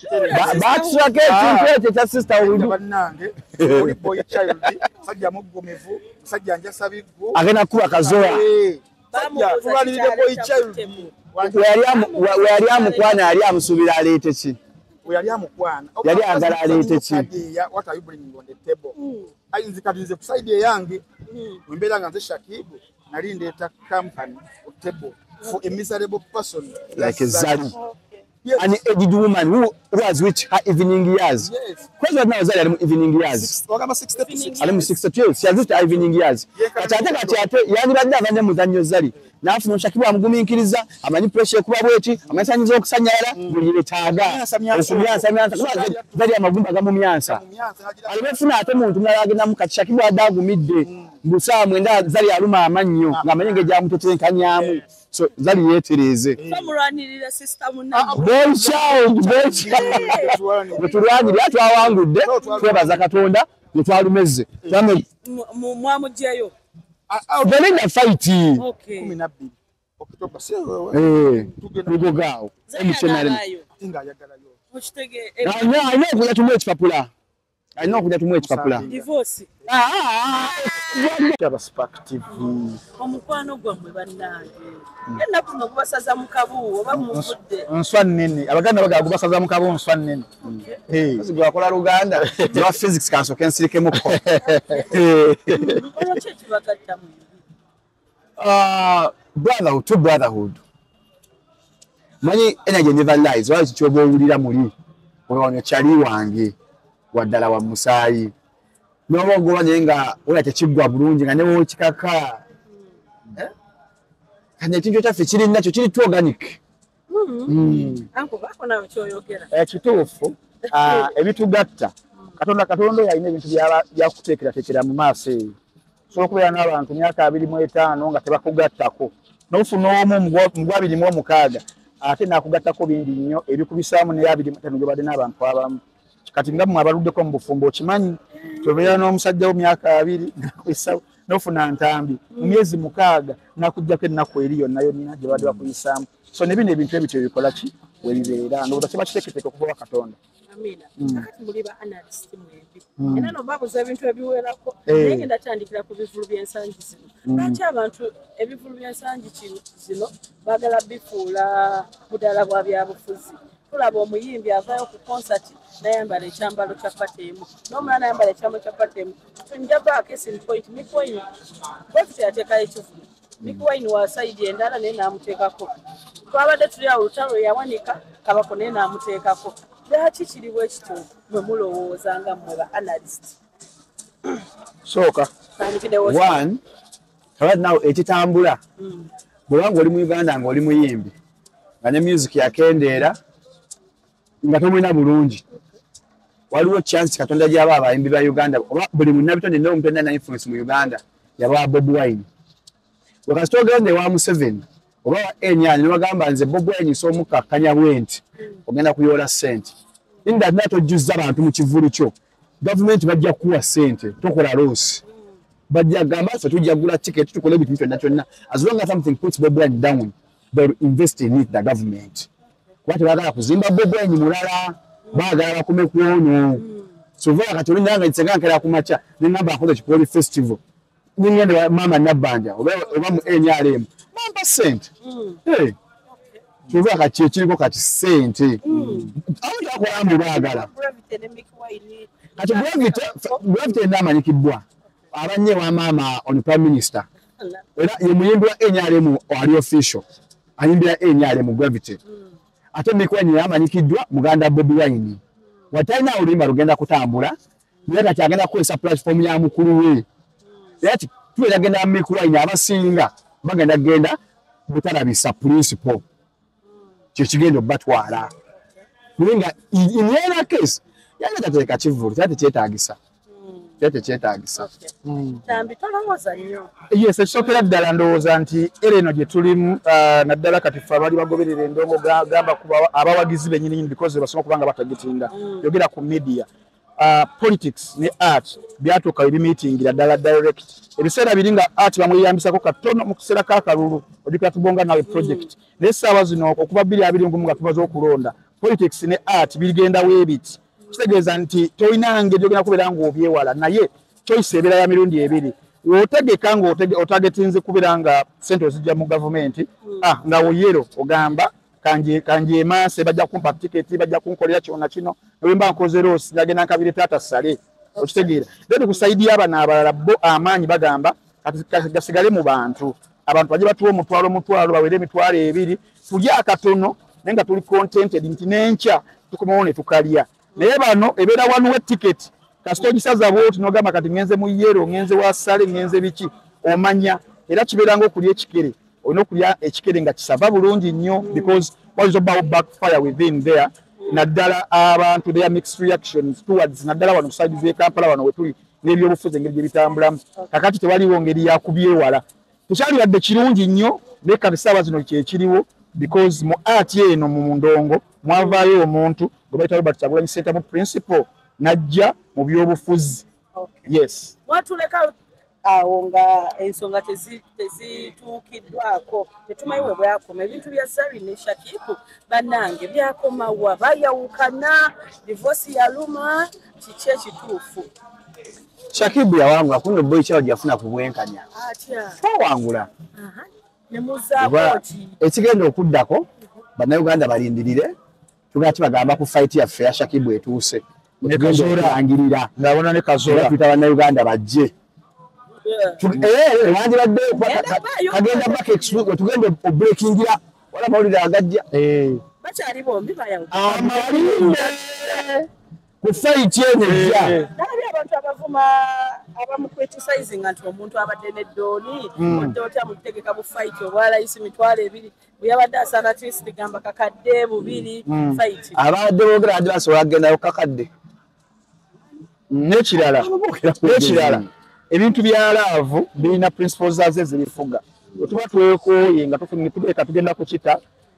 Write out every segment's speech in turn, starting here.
batusako ekintu ekyo kya sister Udu bannange oli boy child sajja mugomevu sajja njasa biggu agenda kuba kazoya tulwanirire boy child we yali amukwana yali amusubira aleete ki we yali amukwana yali agala aleete ki what are you bringing on the table nze ku side yange mwembeera nga nze Shakibu nali ndeeta company on table for a miserable person like Zari. Yes. An aged woman who was with her evening years. Yes. Because now Zari evening years. Wakama 60. Alimu 62. She has reached her evening years. Kachate yani badde abanye muzannyo Zari. Nafuna Shakibu amugumiikiriza amanyi pressure kuba bweki amasanyizo okusanyala buli taaga. Okumyansa Zari amagumba gamumyansa. Alibefuna ate muntu mulala agenda mu kati Shakibu adagumidde. Busa mwenda Zari aluma amannyo ngamanyenge gya mutetenkanyamu. So Zari yetereze. Famulwanirira sister munange. Boy child. Tulwanirira twawangudde twebaza Katonda netwalumeze. Mwamujjayo. Belinda fight. Okay. 12 October tugogaawo emissionary tinga ayagalayo okitege alina okuja tumu ekipapula divorce perspective omukwano gwammwe bannange ennaku zino gubasaza mu kabuuwo oba muvudde nswa nnene abaganda bagala gubasaza mu kabuuwo nswa nnene gwakola Luganda gwa physics kansoke nsirikemuko olwaki ekibagattamu brotherhood to brotherhood. Money energy never lies. Why is chobo owulira muli? Ono chali wange waddala wa Musayi. Nobo goba nga oya tekigwa bulungi nga newo kikaka. Kanye kinjo kyaffe kiri nakyo kiri too organic. Anko bako nawe kyoyogera. Kituufu ebitugatta. Katonda yalina ebintu byakuteekera mu maaso eyo. So kubeera n'abantu myaka 25 nga tebakugattako n'ofuna omu mu 26 ate nakugattako bingi nnyo ebikubisaamu ne 25 gyobadde n'abantu abamu kati nga mmwe abaluddeko mu bufumbo okimanyi tobeera n'omusajja wo myaka 2 nakuyisa n'ofuna ntambi mu myezi 6 nakuggyako ennaku eri yonna yonna gye badde bakuyisaamu so ne bino ebintu ebityo bikola ki webibeera ndowooza kiba kiteeketeeke okuva Katonda. Amina. Kakati muliba analyst mwembi. Era no babuza ebintu ebiwerako. Naye ndatandikira ku bivulu by'ensangi zino. Lwaki abantu ebivulu by'ensangi zino bagala bifuula budala bwa byabufuzi. Tulaba omuyimbi avaayo ku concert nayambala ekyambalo kya patemu. N'omulala nayambala ekyambalo kya patemu. Tunjaba case in point Mikoini. Bwefute yateekayo ekivulu. Mikoini wa side endala naye n'amuteekako. Twabadde tuli awo olutalo yawanika Kabako naye n'amuteekako. Lwaki kiri bwe kityo mwe mulowooza nga mmwe ba analyst? Soka. One, right now ekitambula. Bwanga oli mu Uganda nga oli muyimbi. Nga ne music yakendeera nga tomwina bulungi. Waliwo chance Katonda gy'aba abayimbi ba Uganda. Buli munnabitonde n'omuntu alina influence mu Uganda yaba Bob Wine. Wakasitogende wa Museveni. Oba enyani bagamba nze Bob Wine so mukakkanya bwenti ogenda kuyola sente inda nato juzza abantu mu kivulu kyo government bajja kuwa sente tokola loss bajja gamba fe tujja gula ticket tukole bitu byonna as long as something puts Bob Wine down they invest in it the government watu bagala kuzimba Bob Wine mulala bagala bakume kuonyo so vya katoli nanga itsengankera kumacha ningamba akoze chipoli festival ningende mama nabanja oba mu enyalemu 1%. Hey. Tuva kati kiriko kati sente. Awo yakola bagala. Kati gravity n'amanyikibwa. Abanye wa mama on prime minister. Era ye muyimbi wa NRM ali official. Ayimbira NRM gravity. Ate Mikoini yamanyikiddwa muganda Bobi Wine. Wataina olimba lugenda kutambula. Nera kyagenda kukozesa platform ya mukulu we. Yati tuwe agenda Mikoini abasinga. Bagenda genda butalabisa principle kyekigendo batwala kulinga in any case yana tateka kivulu kyetagisa tambi tolowooza nnyo yes ekisokera ddala ndowooza nti ereno gye tulimu naddala kati ffe abali bagoberera endongo gamba kuba abawagizi bennyini because basoma kubanga batagitinda yogera ku media politics ne art byatuuka ebimiitingira ddala direct ebiseera biringa art bamweyambisako katono mu kiseera kakalulu odikira tubonga nawe project naye essaawa zino okuba 2021 nga tumaze okulonda politics ne art bigenda webiti kitegeeza nti toyina ngeri ogenda kubeera ng'obyewala naye choice ebeera ya mirundi ebiri otegeka otagetinze kubeera nga sente ozijja mu gavumenti nga oyero ogamba kanje emanse bajja kumpa tiketi bajja kunkolera kyonna kino ebimba nkoze rosi nagenda nkabire taata sale okitegeera then kusaidia abana abalala bo amaanyi bagamba gasigale mu bantu abantu bajja batuwa omutwalo bawere emitwalo ebiri tulya akatono naye nga tuli contented nti n'enkya tukomawo ne tukalya naye bano ebeera wanuwa tiketi kasita ogisaza bwoti n'ogamba kati ngenze mu yero ngenze wa sale ngenze biki omanya era kibeera ng'okulya ekikere olina okulya ekikere nga kisava bulungi nnyo because what is about backfire within there naddala abantu their mixed reactions towards naddala wano kuside z'e Kampala wano wetuli n'ebyobufuzi engeri gye bitambulamu kakati tewaliwo ngeri ya kubyewala tukyaliradde kirungi nnyo naye kati ssaawa zino kyekiriwo because mu art eno mu ndongo mwavaayo omuntu gwe bayita Robert Kyagulanyi Ssentamu principal najja mu byobufuzi yes watuleka awo nga ensonga tezituukiddwako tetumanyi we bwakoma ebintu bya Zari ne Shakibu bannange byakomawa bayawukana divorce yaluma kiki ekituufu Shakibu yawangula kuno boy kyawo gyafuna ku bwenkanya atya wawangula ne muzaaboti ekigenda okuddako bannayuganda balindirire tugati bagamba ku fight yaffe ya Shakibu etuuse ne Kazola angirira ngabona ne Kazola twita bannayuganda bajje wangi badde kagenda back explode tugenda breakingira wala mawulire agajja bakyali bombi bayawuka amalinde ku fight yenejja nabi abantu abavuma abamu criticizing nti omuntu abadde n'eddooni odde otya mutegeka bu fight obwalayisi mitwalo ebiri buyabadde asaana at least gamba kakadde bubiri fight abadde boogera adi basobola kugendayo kakadde n'ekirala ebintu bya laavu birina principles zaze zirifuga otuba twekooye nga tufuneka tugenda kukita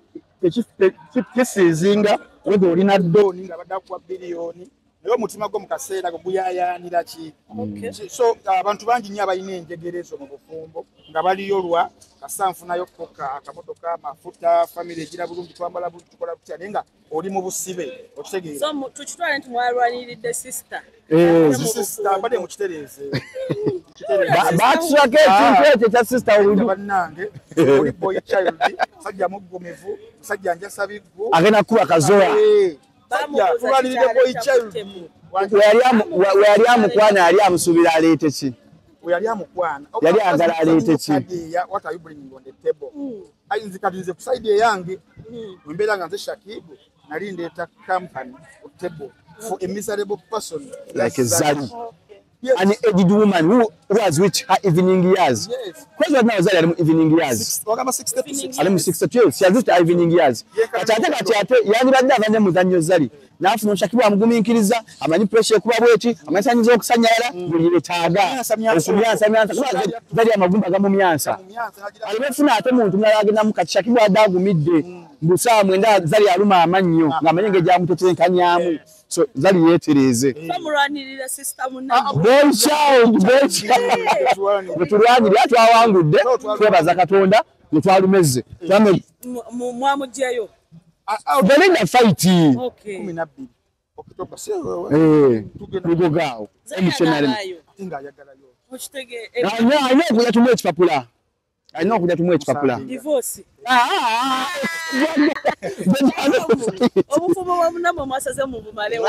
kisizinga whether olina ddooni nga badda kuwa biliyoni naye omutima gwo mu kaseera guyayaanira ki so abantu bangi nnyo abalina enjegerezo mu bufumbo nga baliyo lwa kasanfunayo koka akamotoka amafuta famire egira bulungi twambala bulungi tukola tutya naye nga oli mu busibe okitegeera so tukitwale nti mwalwaniridde sister mbadde mukitereeze batuswako ekintu ekyo kya sister oludu bannange oli boy child musajja muggomevu musajja njasa biggu agenda kuba Kazola tulwanirire boy child we yali amukwana yali amusuubira aleete ki yali amukwana yali agala aleete ki what are you bringing on the table ayinzi kati nze ku side eyange mbeera nga nze Shakibu nali ndeeta company ku table for a miserable person like Zari an aged woman who was with her evening years. Yes. Because right now Zari are evening years. Wakama 66. I'm 62. She has her evening years. Kachate yani badde avanye muzannyo Zari. Nafuna Shakibu amugumiikiriza amanyi pressure kuba bweki amasanyiza okusanyala buli betaaga okumyansa Zari amagumba gamumyansa alibefuna ate muntu mulala agenda mukati Shakibu adagumidde busaa mwenda Zari aluma amannyo ng'amanye ng'ejja mutetenkanyamu so Zari yeetereze famulwanirira sister munange boy child tulwanirira twawangudde twebaza Katonda netwalumeze mwamugjayo Belinda fight. Okay. 12 October tugogaawo emissionary tinga ayagalayo ochitege ayina okuja tumu ekipapula ayina okuja tumu ekipapula divorce obufumo bw'omunamo mwasaze mu bumalewa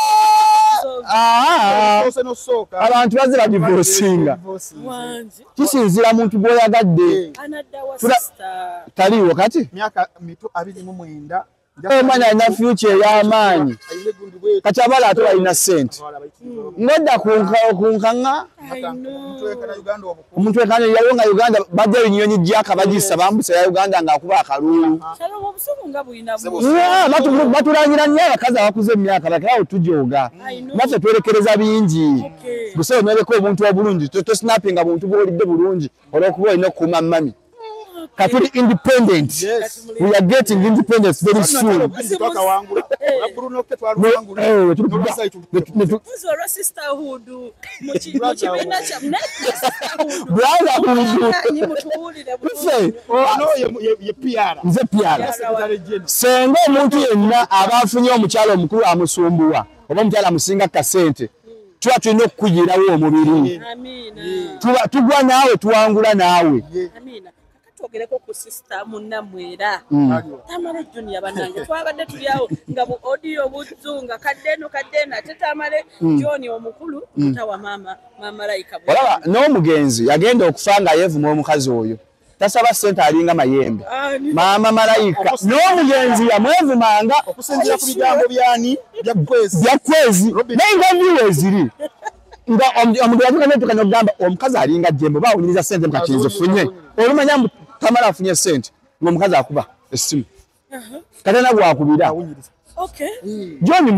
abantu bazze badivorcinga kisinzira muntu gw'oyagadde taliiwo kati myaka mito 29 omwana alina future ey'amaanyi kati abala ate balina ssente ngodda kunkaŋŋa omuntu wekana yaliwo nga Uganda bajja binyonyi gyaka bagissa bambusa ya Uganda ng'akuba akalulu batulangira nnyo abakazi abakuze emyaka bakirawo tujooga naffe twerekereza bingi busewo nereka obuntu obulungi tosinappinga buntu bw'olidde bulungi olw'okuba olina okukuuma mami katuli independent. Yes. We are getting independence very soon. Zoro sisterhood mu kibiina kyammwe nze piara senga omuntu yenna abafunye omukyalo omukulu amusumbuwa oba omukyalo amusinga kasente tuba tulina okukuyirawo omubiri tugwa naawe tuwangula naawe twogereko ku sister munnammwe era Tamale Junior banange twabadde tuli awo nga bu audio buzunga kaddeno ate Tamale John omukulu mutawa mama Malayika olaba n'omugenzi yagenda okufa nga yeevuma omukazi oyo tasaba sente alinga mayembe mama Malayika n'omugenzi yamwevumanga okusinziira ku bigambo byani byakwezi n'engaviwe ziri nga omuntu yatukana n'okugamba omukazi alinga jembe bawuliriza sente mukakirizo funye olumanya Tamala afunye sente ng'omukazi akuba essimu katana gwakubira John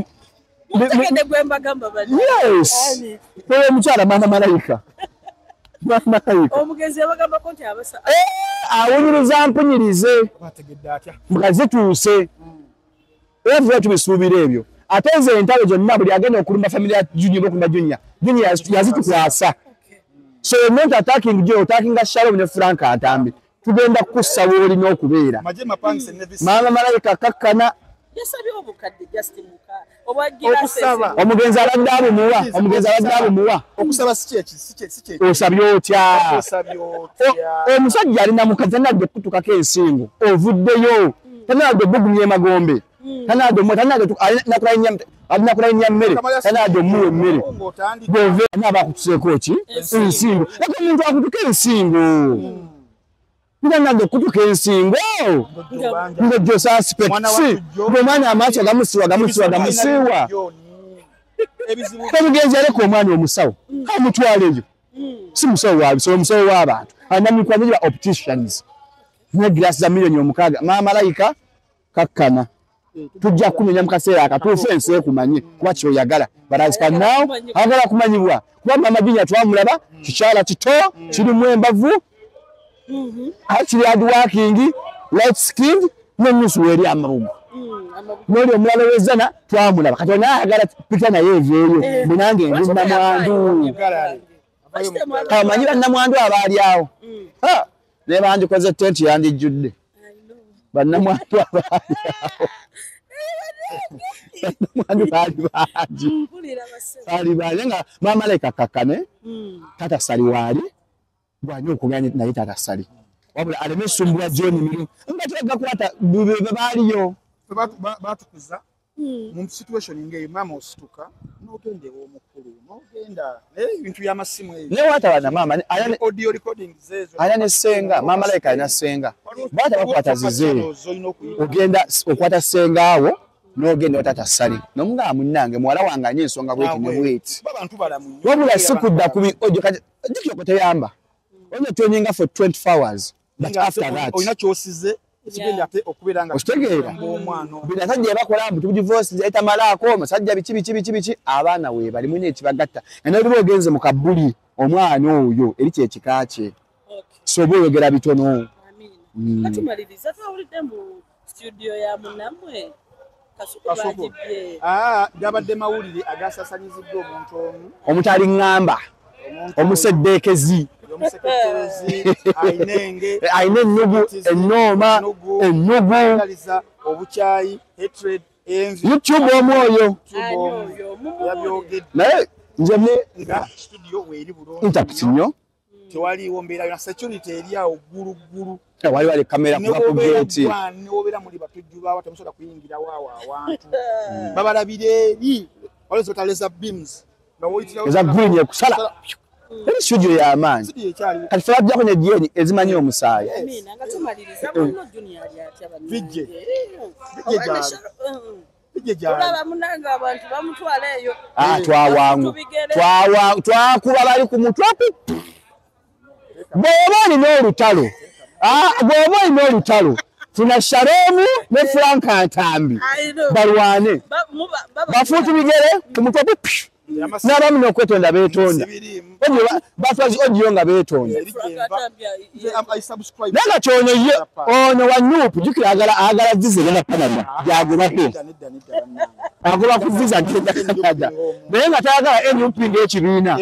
yes oyo omukyala mama Malayika omugenzi yabagamba ko nti abasa awunyiriza mpunyirize mukazi tuuse evuga tubisuubira ebyo ate nze entalo zonna buli agenda okulumba family ya Junior okulumba Junior yazitukwasa so you're not attacking Joe, attacking Shalom ne Frank Atambi tugenda kussa w'olina okubeera mama Malayika kakkana yasabye obukadde just muka obwagira omugenzi abadde abumuwa okusaba si osabye otya omusajja alina mukazi tanadde kutukako ensingo ovuddeyo tanadde bugumya emagombe tanadde nakulainya mmere tanadde omuwa emmere bwove naabakutuseeko ki ensingo leka omuntu akutuka ensingo Nganade kutuka ensingo ngo jo suspect ngomwana amaaso gamusiwa omugenzi aleko omwana omusawo amutwaleyo si musawo wabi so omusawo w'abantu anamikwanira opticians ne glass za milioni omukaaga mama Malayika kakkana tujja kumenya mukaseera akatuufu ensi ekumanye kuba kyoyagala but as for now agala kumanyibwa kuba mama Junior twamulaba kikyala kito kirimu embavu actually hard working light skinned n'ennusu weri amarugu n'oli omulala wezana twamulaba kati naagala pita naye eveeyo munange ndi namwandu amanyi bannamwandu abaali awo naye bandikoze tenti yandijjudde bannamwandu abaali awo bannamwandu baali bangi nga mama Malayika kakkane tata sali waali bwanyi okuganya naye tatasali wabula aleme sumbula John miru nga tegakwata bube baaliyo batukuza mu situation ngeyo mama osituka n'ogende omukulu n'ogenda ebintu by'amasimu ebyo ne wata bana mama ayane audio recording zezo ayane senga mama Malayika ayina senga bata bakwata zize ogenda okwata senga awo n'ogenda otatasali n'omugamba munnange muwala wange anye ensonga bweti ne bweti babantu balamu wabula sikudda kubi ojo kati dikyo teyamba onye tunyinga for 24 hours but after that oyina kyosize ekigenda ate okubeeranga okitegeera binasajja bakola mbu tudivorce zaita malako musajja bichi abaana we bali munye ekibagatta n'olibo ogenze mu kabuli omwana oyo eri kyekikaache so boyogera bitono katumaliriza twawulidde mu studio ya munnamwe kasuku gabadde mawulire agasasanyiziddwa omuntu ali ngamba omuseddeekezi ayine ennugu ennooma ennugu obukyayi hatred envy YouTube omwoyo naye nze nga studio weeri bulungi interpretnyo tewaliiwo mbeera ya security eri awo ggulu wali wali kamera kuba ku gate n'obeera muli batujju baawa temusobola kuyingirawo awo awantu babalabira eri waliwo zotaleza beams eza green ekusala eri studio ya maanyi kati fe bajjako ne dyeni ezimanyi omusaayi twawangu twakuba bali ku mutwe bw'oba olina olutalo funa Shalom ne Frank Atambi balwane bafuuti bigere ku mutwe n'abamu n'okwetonda beetonda batwazi odiyo nga beetonda naye nga kyono ye ono wa Nuupu jjukira agala visa egenda Canada gyagobako agoba ku visa agenda Canada naye nga tayagala NUP ng'ekibiina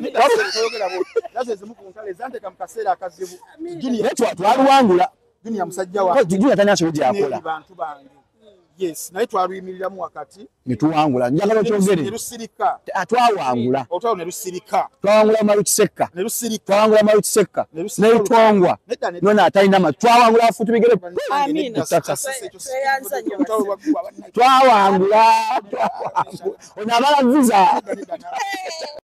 twaluwangula Junior tanya kyo gyakola yes naye twaluyimiriramu wakati nituwangula njagala kyogere twawangula twawangula Malukisekka twawangula Malukisekka n'etwangwa nona atalina twawangula afutu bigere twawangula ono abala visa